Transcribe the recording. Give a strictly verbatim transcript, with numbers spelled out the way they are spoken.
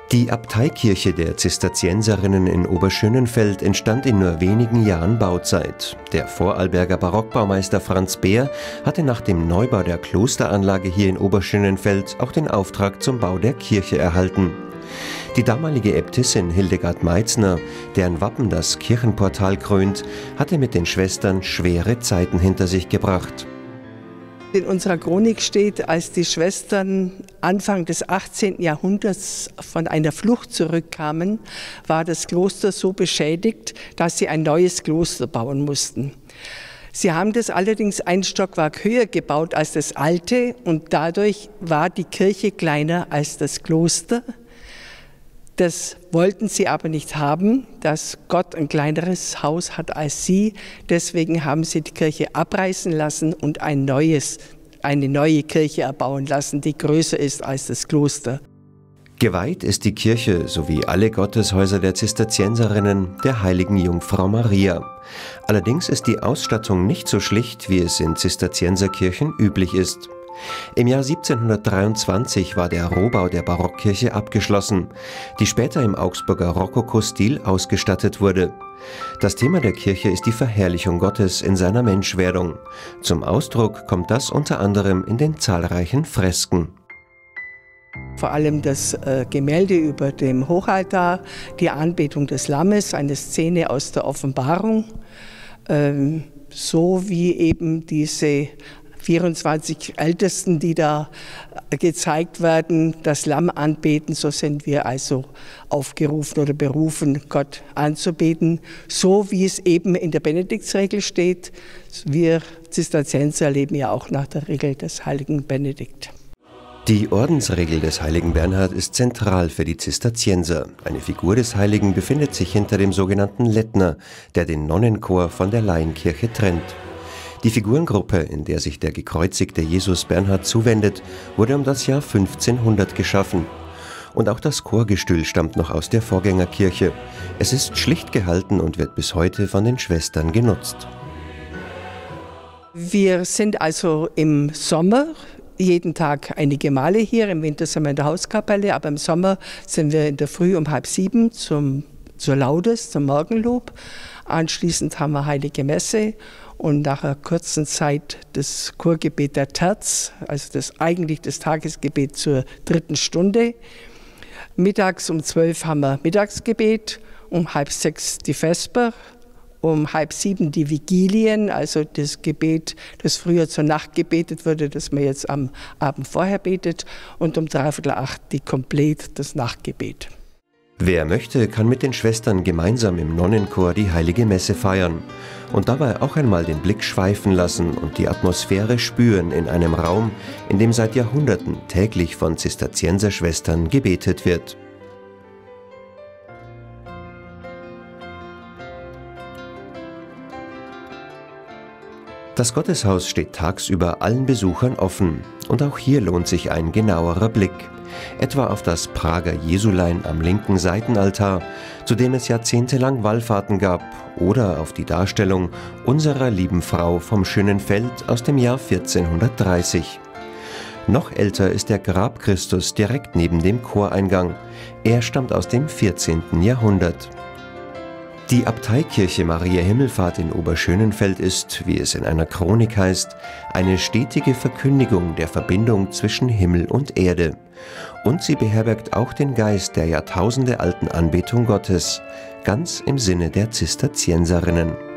Die Abteikirche der Zisterzienserinnen in Oberschönenfeld entstand in nur wenigen Jahren Bauzeit. Der Vorarlberger Barockbaumeister Franz Beer hatte nach dem Neubau der Klosteranlage hier in Oberschönenfeld auch den Auftrag zum Bau der Kirche erhalten. Die damalige Äbtissin Hildegard Meitzner, deren Wappen das Kirchenportal krönt, hatte mit den Schwestern schwere Zeiten hinter sich gebracht. In unserer Chronik steht, als die Schwestern Anfang des achtzehnten Jahrhunderts von einer Flucht zurückkamen, war das Kloster so beschädigt, dass sie ein neues Kloster bauen mussten. Sie haben das allerdings ein Stockwerk höher gebaut als das alte und dadurch war die Kirche kleiner als das Kloster. Das wollten sie aber nicht haben, dass Gott ein kleineres Haus hat als sie. Deswegen haben sie die Kirche abreißen lassen und ein neues, eine neue Kirche erbauen lassen, die größer ist als das Kloster. Geweiht ist die Kirche, sowie alle Gotteshäuser der Zisterzienserinnen, der heiligen Jungfrau Maria. Allerdings ist die Ausstattung nicht so schlicht, wie es in Zisterzienserkirchen üblich ist. Im Jahr siebzehnhundertdreiundzwanzig war der Rohbau der Barockkirche abgeschlossen, die später im Augsburger Rokoko-Stil ausgestattet wurde. Das Thema der Kirche ist die Verherrlichung Gottes in seiner Menschwerdung. Zum Ausdruck kommt das unter anderem in den zahlreichen Fresken. Vor allem das äh, Gemälde über dem Hochaltar, die Anbetung des Lammes, eine Szene aus der Offenbarung, ähm, so wie eben diese vierundzwanzig Ältesten, die da gezeigt werden, das Lamm anbeten. So sind wir also aufgerufen oder berufen, Gott anzubeten, so wie es eben in der Benediktsregel steht. Wir Zisterzienser leben ja auch nach der Regel des heiligen Benedikt. Die Ordensregel des heiligen Bernhard ist zentral für die Zisterzienser. Eine Figur des Heiligen befindet sich hinter dem sogenannten Lettner, der den Nonnenchor von der Laienkirche trennt. Die Figurengruppe, in der sich der gekreuzigte Jesus Bernhard zuwendet, wurde um das Jahr fünfzehnhundert geschaffen. Und auch das Chorgestühl stammt noch aus der Vorgängerkirche. Es ist schlicht gehalten und wird bis heute von den Schwestern genutzt. Wir sind also im Sommer jeden Tag einige Male hier. Im Winter sind wir in der Hauskapelle, aber im Sommer sind wir in der Früh um halb sieben zum, zur Laudes, zum Morgenlob. Anschließend haben wir Heilige Messe und nach einer kurzen Zeit das Chorgebet der Terz, also das eigentlich das Tagesgebet zur dritten Stunde. Mittags um zwölf haben wir Mittagsgebet, um halb sechs die Vesper, um halb sieben die Vigilien, also das Gebet, das früher zur Nacht gebetet wurde, das man jetzt am Abend vorher betet, und um dreiviertel acht die Komplett, das Nachtgebet. Wer möchte, kann mit den Schwestern gemeinsam im Nonnenchor die Heilige Messe feiern und dabei auch einmal den Blick schweifen lassen und die Atmosphäre spüren in einem Raum, in dem seit Jahrhunderten täglich von Zisterzienserschwestern gebetet wird. Das Gotteshaus steht tagsüber allen Besuchern offen und auch hier lohnt sich ein genauerer Blick. Etwa auf das Prager Jesulein am linken Seitenaltar, zu dem es jahrzehntelang Wallfahrten gab, oder auf die Darstellung unserer lieben Frau vom schönen Feld aus dem Jahr vierzehnhundertdreißig. Noch älter ist der Grabchristus direkt neben dem Choreingang. Er stammt aus dem vierzehnten Jahrhundert. Die Abteikirche Maria Himmelfahrt in Oberschönenfeld ist, wie es in einer Chronik heißt, eine stetige Verkündigung der Verbindung zwischen Himmel und Erde. Und sie beherbergt auch den Geist der jahrtausendealten Anbetung Gottes, ganz im Sinne der Zisterzienserinnen.